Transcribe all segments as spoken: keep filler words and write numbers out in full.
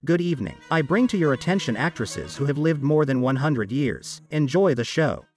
Good evening. I bring to your attention actresses who have lived more than one hundred years. Enjoy the show.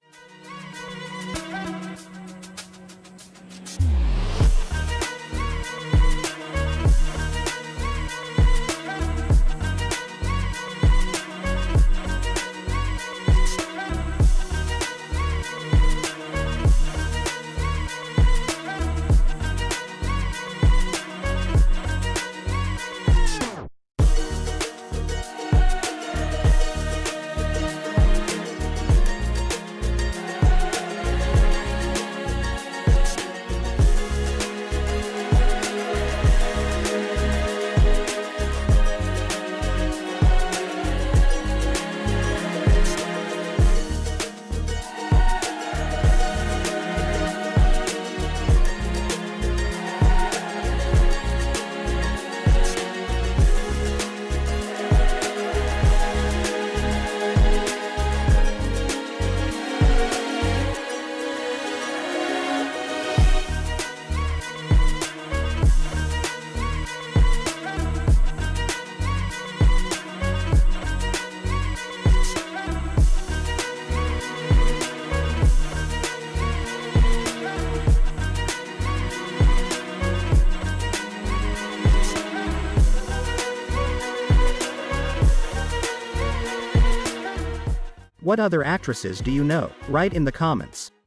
What other actresses do you know? Write in the comments.